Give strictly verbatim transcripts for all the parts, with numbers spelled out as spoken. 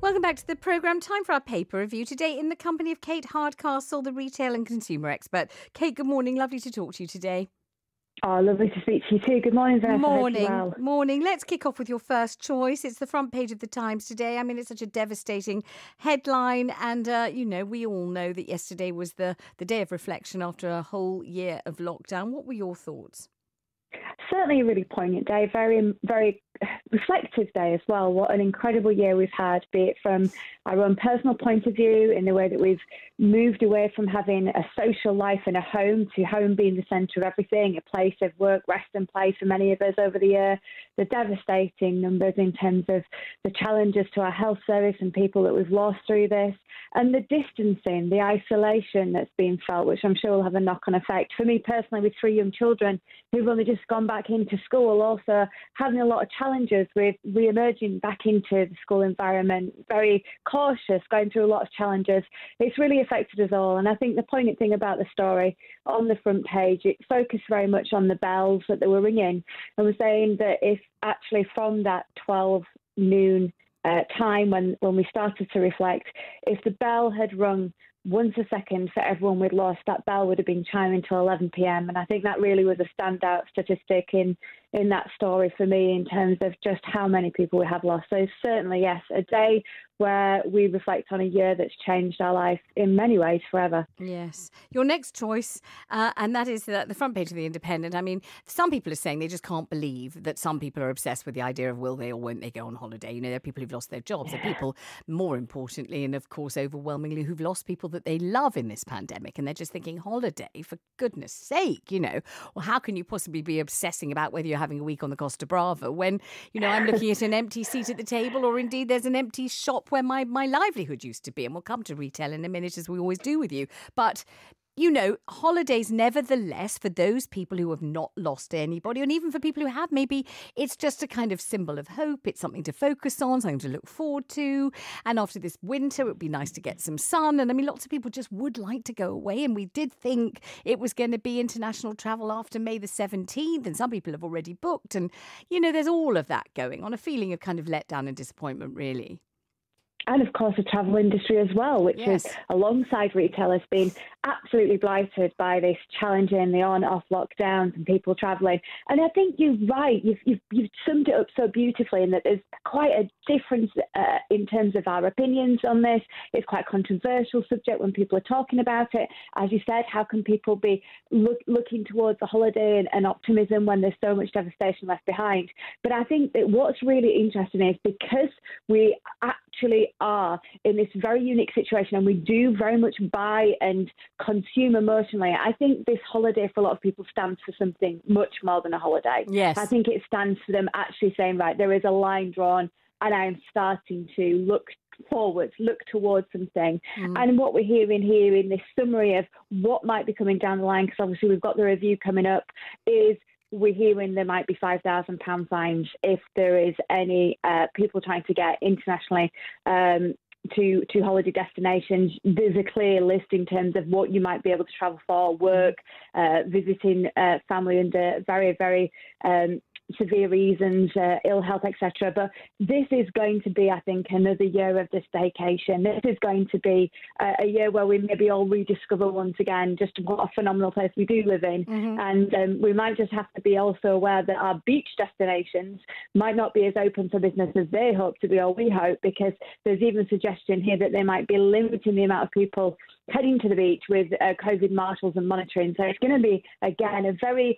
Welcome back to the programme. Time for our paper review today in the company of Kate Hardcastle, the retail and consumer expert. Kate, good morning. Lovely to talk to you today. Oh, lovely to speak to you too. Good morning, Vanessa. Morning, well. morning. Let's kick off with your first choice. It's the front page of the Times today. I mean, it's such a devastating headline. And, uh, you know, we all know that yesterday was the, the day of reflection after a whole year of lockdown. What were your thoughts? Certainly a really poignant day, very, very reflective day as well. What an incredible year we've had, be it from our own personal point of view, in the way that we've moved away from having a social life and a home to home being the centre of everything, a place of work, rest and play for many of us over the year. The devastating numbers in terms of the challenges to our health service and people that we've lost through this, and the distancing, the isolation that's been felt, which I'm sure will have a knock-on effect. For me personally, with three young children who've only just gone back into school, also having a lot of challenges with re-emerging back into the school environment, very cautious, going through a lot of challenges. It's really affected us all. And I think the poignant thing about the story on the front page, it focused very much on the bells that they were ringing, and was saying that if actually from that twelve noon uh, time when, when we started to reflect, if the bell had rung once a second for everyone we'd lost, that bell would have been chiming till eleven p.m. And I think that really was a standout statistic in, in that story for me in terms of just how many people we have lost. So certainly, yes, a day where we reflect on a year that's changed our life in many ways forever. Yes. Your next choice, uh, and that is the, the front page of The Independent. I mean, some people are saying they just can't believe that some people are obsessed with the idea of will they or won't they go on holiday. You know, there are people who've lost their jobs. Yeah. There are people, more importantly, and of course overwhelmingly, who've lost people that they love in this pandemic. And they're just thinking, holiday, for goodness sake, you know. Well, how can you possibly be obsessing about whether you're having a week on the Costa Brava when, you know, I'm looking at an empty seat at the table, or indeed there's an empty shop where my, my livelihood used to be. And we'll come to retail in a minute, as we always do with you. But, you know, holidays, nevertheless, for those people who have not lost anybody, and even for people who have, maybe it's just a kind of symbol of hope. It's something to focus on, something to look forward to. And after this winter, it would be nice to get some sun. And I mean, lots of people just would like to go away. And we did think it was going to be international travel after May the seventeenth. And some people have already booked. And, you know, there's all of that going on, a feeling of kind of letdown and disappointment, really. And of course, the travel industry as well, which Yes. is alongside retail, has been absolutely blighted by this challenging the on-off lockdowns and people travelling. And I think you're right. You've, you've, you've summed it up so beautifully in that there's quite a difference uh, in terms of our opinions on this. It's quite a controversial subject when people are talking about it. As you said, how can people be look, looking towards a holiday and, and optimism when there's so much devastation left behind? But I think that what's really interesting is because we actually are in this very unique situation and we do very much buy and consume emotionally, I think this holiday for a lot of people stands for something much more than a holiday. Yes. I think it stands for them actually saying, right, there is a line drawn and I'm starting to look forward, look towards something. Mm. And what we're hearing here in this summary of what might be coming down the line, because obviously we've got the review coming up, is we're hearing there might be five thousand pounds fines if there is any uh, people trying to get internationally um, to, to holiday destinations. There's a clear list in terms of what you might be able to travel for, work, uh, visiting uh, family under very, very um, severe reasons, uh, ill health, et cetera. But this is going to be, I think, another year of this staycation. This is going to be uh, a year where we maybe all rediscover once again just what a phenomenal place we do live in. Mm-hmm. And um, we might just have to be also aware that our beach destinations might not be as open for business as they hope to be, or we hope, because there's even suggestion here that they might be limiting the amount of people heading to the beach with uh, COVID marshals and monitoring. So it's going to be, again, a very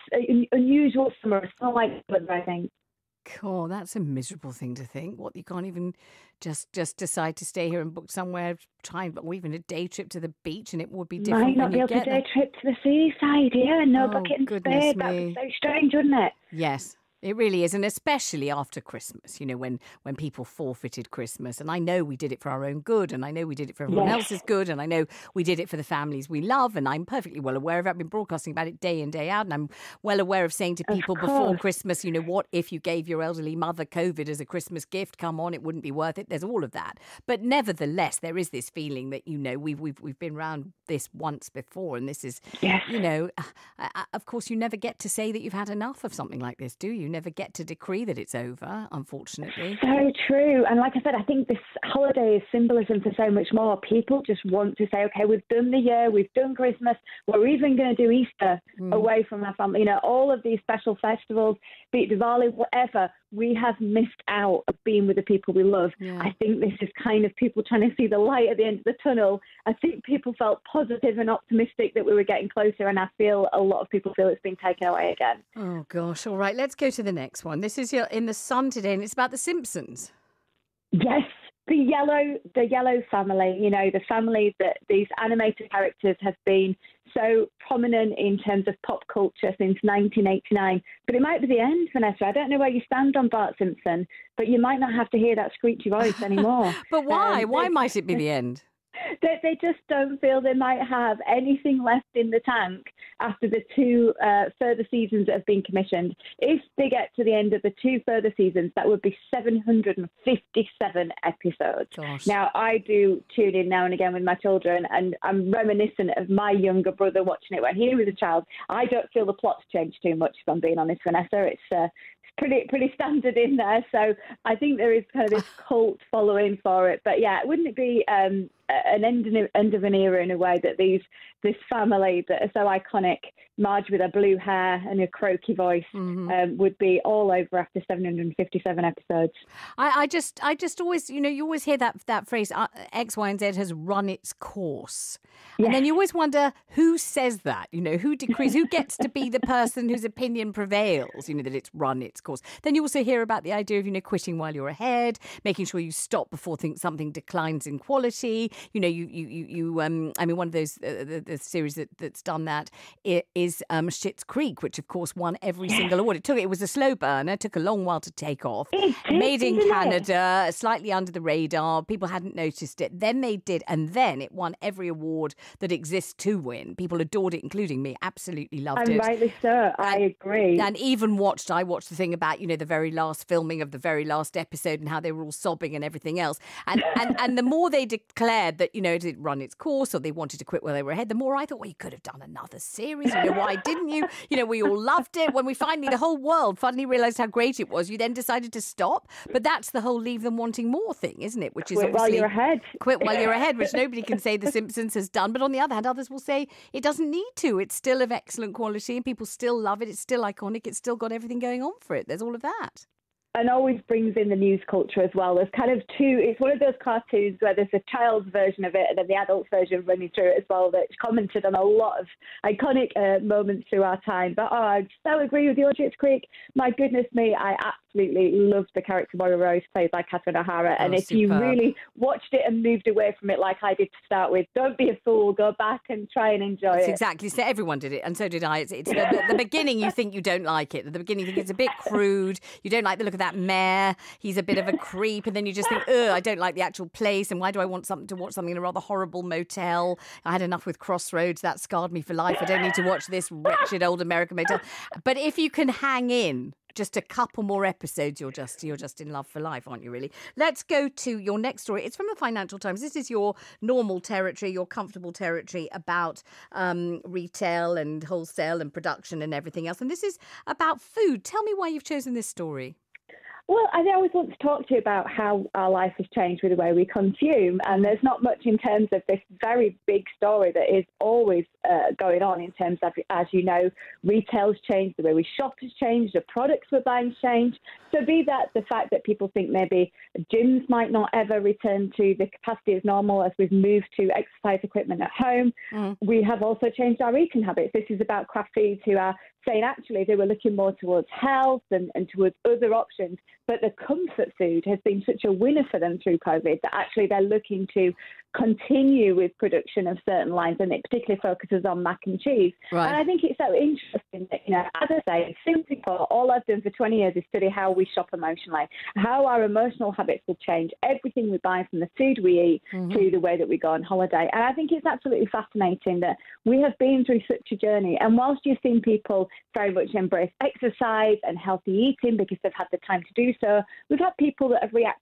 unusual summer. It's not like it, I think. Cool, that's a miserable thing to think. What, you can't even just just decide to stay here and book somewhere, try and, or even a day trip to the beach, and it would be different. Might not be able to day trip to the seaside, yeah, no oh, bucket and goodness spade. That'd be so strange, wouldn't it? Yes. It really is, and especially after Christmas, you know, when, when people forfeited Christmas. And I know we did it for our own good, and I know we did it for everyone yes. else's good, and I know we did it for the families we love, and I'm perfectly well aware of it. I've been broadcasting about it day in, day out, and I'm well aware of saying to people before Christmas, you know, what if you gave your elderly mother COVID as a Christmas gift? Come on, it wouldn't be worth it. There's all of that. But nevertheless, there is this feeling that, you know, we've, we've, we've been around this once before, and this is, yes. you know, uh, uh, of course, you never get to say that you've had enough of something like this, do you? never get to decree that it's over, unfortunately. So true. And like I said, I think this holiday is symbolism for so much more. People just want to say, okay, we've done the year, we've done Christmas, we're even going to do Easter mm. away from our family. You know, all of these special festivals, be it Diwali, whatever, we have missed out of being with the people we love. Yeah. I think this is kind of people trying to see the light at the end of the tunnel. I think people felt positive and optimistic that we were getting closer, and I feel a lot of people feel it's been taken away again. Oh, gosh. All right, let's go to the next one. This is in the Sun today, and it's about The Simpsons. Yes. The yellow, the yellow family, you know, the family that these animated characters have been so prominent in terms of pop culture since nineteen eighty-nine. But it might be the end, Vanessa. I don't know where you stand on Bart Simpson, but you might not have to hear that screechy voice anymore. But why? Um, why might it be the end? They, they just don't feel they might have anything left in the tank after the two uh, further seasons that have been commissioned. If they get to the end of the two further seasons, that would be seven hundred fifty-seven episodes. Gosh. Now, I do tune in now and again with my children, and I'm reminiscent of my younger brother watching it when he was a child. I don't feel the plot's changed too much, if I'm being honest, Vanessa. It's uh, pretty pretty standard in there, so I think there is kind of this cult following for it. But yeah, wouldn't it be um, an end, end of an era in a way that these this family that are so iconic, Marge with her blue hair and her croaky voice, mm-hmm. um, would be all over after seven hundred fifty-seven episodes. I, I just I just always, you know, you always hear that that phrase, uh, X, Y and Z has run its course. Yes. And then you always wonder who says that, you know, who decrees, who gets to be the person whose opinion prevails, you know, that it's run its course. Then you also hear about the idea of, you know, quitting while you're ahead, making sure you stop before think something declines in quality. You know, you, you, you, you um, I mean, one of those, uh, the, the series that, that's done that is um, Schitt's Creek, which of course won every single award. It took, it was a slow burner, took a long while to take off. It did, Made in Canada, it? slightly under the radar. People hadn't noticed it. Then they did, and then it won every award that exists to win. People adored it, including me. Absolutely loved and it. Rightly so. I and, agree. And even watched, I watched the thing about, you know, the very last filming of the very last episode and how they were all sobbing and everything else. And and, and the more they declared that, you know, it had run its course or they wanted to quit while they were ahead, the more I thought, well, you could have done another series. You know, why didn't you? You know, we all loved it. When we finally, the whole world finally realised how great it was, you then decided to stop. But that's the whole leave them wanting more thing, isn't it? Which is quit while you're ahead. Quit while you're ahead, which nobody can say The Simpsons has done. But on the other hand, others will say it doesn't need to. It's still of excellent quality and people still love it. It's still iconic. It's still got everything going on for it. There's all of that. And always brings in the news culture as well. There's kind of two, it's one of those cartoons where there's a child's version of it and then the adult version running through it as well that's commented on a lot of iconic uh, moments through our time. But oh, I so agree with you, Schitt's Creek. My goodness me, I absolutely loved the character Moira Rose played by Catherine O'Hara. Oh, and if superb. you really watched it and moved away from it like I did to start with, don't be a fool. Go back and try and enjoy That's it. Exactly. So everyone did it and so did I. It's, it's the, the beginning you think you don't like it. At the beginning you think it's a bit crude. You don't like the look of that mayor. He's a bit of a creep, and then you just think, ugh, I don't like the actual place, and why do I want something to watch something in a rather horrible motel? I had enough with Crossroads. That scarred me for life. I don't need to watch this wretched old American motel. But if you can hang in just a couple more episodes, you're just you're just in love for life, aren't you, really? Let's go to your next story. It's from the Financial Times. This is your normal territory, your comfortable territory about um, retail and wholesale and production and everything else. And this is about food. Tell me why you've chosen this story. Well, I always want to talk to you about how our life has changed with the way we consume. And there's not much in terms of this very big story that is always uh, going on in terms of, as you know, retail's changed, the way we shop has changed, the products we're buying changed. So be that the fact that people think maybe gyms might not ever return to the capacity as normal as we've moved to exercise equipment at home. Mm. We have also changed our eating habits. This is about craft feeds who are saying actually they were looking more towards health and, and towards other options. But the comfort food has been such a winner for them through COVID that actually they're looking to continue with production of certain lines, and it particularly focuses on mac and cheese. Right. And I think it's so interesting that, you know, as I say, simply put, all I've done for twenty years is study how we shop emotionally, how our emotional habits will change, everything we buy from the food we eat mm-hmm. to the way that we go on holiday. And I think it's absolutely fascinating that we have been through such a journey. And whilst you've seen people very much embrace exercise and healthy eating because they've had the time to do so, we've had people that have reacted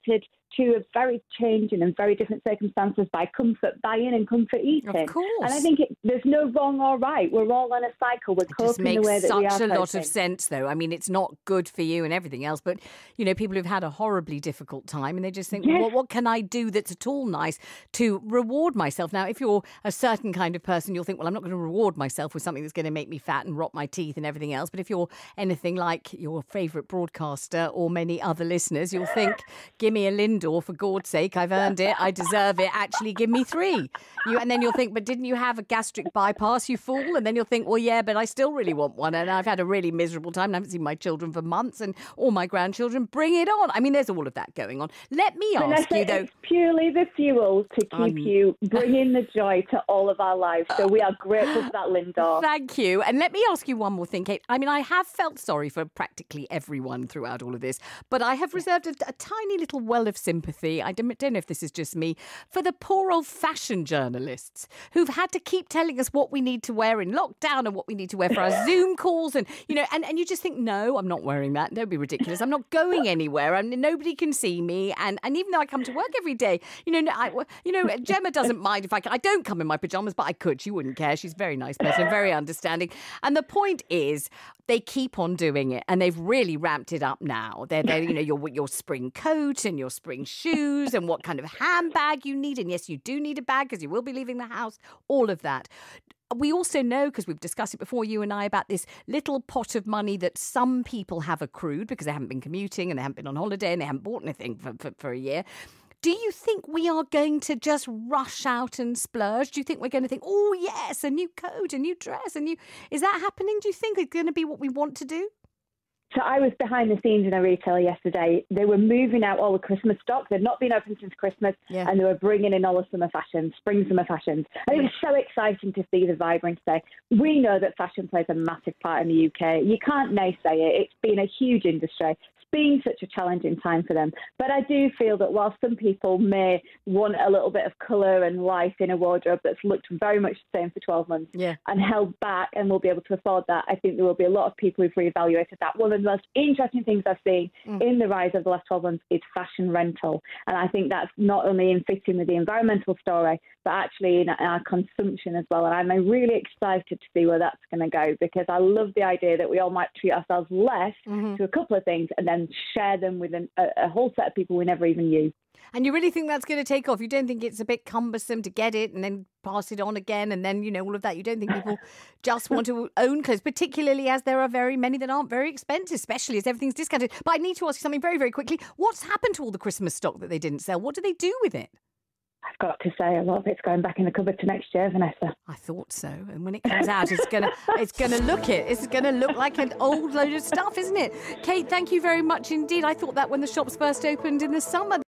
to a very changing and very different circumstances by comfort buying and comfort eating. Of course. And I think it, there's no wrong or right. We're all on a cycle. We're it just coping the makes way that we are such a lot coping. of sense, though. I mean, it's not good for you and everything else, but, you know, people who've had a horribly difficult time and they just think, Yes. well, what can I do that's at all nice to reward myself? Now, if you're a certain kind of person, you'll think, well, I'm not going to reward myself with something that's going to make me fat and rot my teeth and everything else. But if you're anything like your favourite broadcaster or many other listeners, you'll think, give me a Lindor, for God's sake, I've earned it, I deserve it, actually give me three. You, and then you'll think, but didn't you have a gastric bypass, you fool? And then you'll think, well, yeah, but I still really want one. And I've had a really miserable time and I haven't seen my children for months and all my grandchildren. Bring it on. I mean, there's all of that going on. Let me ask Vanessa, you, though. It's purely the fuel to keep Um, you bringing the joy to all of our lives. So we are grateful for that, Lindor. Thank you. And let me ask you one more thing, Kate. I mean, I have felt sorry for practically everyone throughout all of this, but I have reserved a, a tiny little well of sympathy. I don't, don't know if this is just me, for the poor old fashion journalists who've had to keep telling us what we need to wear in lockdown and what we need to wear for our Zoom calls. And, you know, and, and you just think, no, I'm not wearing that. Don't be ridiculous. I'm not going anywhere. I mean, nobody can see me. And, and even though I come to work every day, you know, I, you know, Gemma doesn't mind if I can. I don't come in my pajamas, but I could. She wouldn't care. She's a very nice person, very understanding. And the point is, they keep on doing it, and they've really ramped it up now. They're, they're you know, your your spring coat and your spring shoes and what kind of handbag you need. And yes, you do need a bag because you will be leaving the house. All of that. We also know, because we've discussed it before, you and I, about this little pot of money that some people have accrued because they haven't been commuting and they haven't been on holiday and they haven't bought anything for, for, for a year. Do you think we are going to just rush out and splurge? Do you think we're going to think, oh, yes, a new coat, a new dress, a new... Is that happening? Do you think it's going to be what we want to do? So I was behind the scenes in a retailer yesterday. They were moving out all the Christmas stock. They'd not been open since Christmas, Yeah. and they were bringing in all the summer fashions, spring summer fashions. And it was so exciting to see the vibrancy. We know that fashion plays a massive part in the U K. You can't naysay it. It's been a huge industry. Been such a challenging time for them. But I do feel that while some people may want a little bit of colour and life in a wardrobe that's looked very much the same for twelve months Yeah. and held back and will be able to afford that, I think there will be a lot of people who've reevaluated that. One of the most interesting things I've seen mm. in the rise of the last twelve months is fashion rental. And I think that's not only in fitting with the environmental story, but actually in our consumption as well. And I'm really excited to see where that's going to go, because I love the idea that we all might treat ourselves less mm-hmm. to a couple of things and then share them with an, a, a whole set of people we never even knew. And you really think that's going to take off? You don't think it's a bit cumbersome to get it and then pass it on again and then, you know, all of that? You don't think people just want to own clothes, particularly as there are very many that aren't very expensive, especially as everything's discounted? But I need to ask you something very, very quickly. What's happened to all the Christmas stock that they didn't sell? What do they do with it? I've got to say, a lot of it's going back in the cupboard to next year, Vanessa. I thought so. And when it comes out, it's gonna, it's gonna look it. It's gonna look like an old load of stuff, isn't it? Kate, thank you very much indeed. I thought that when the shops first opened in the summer.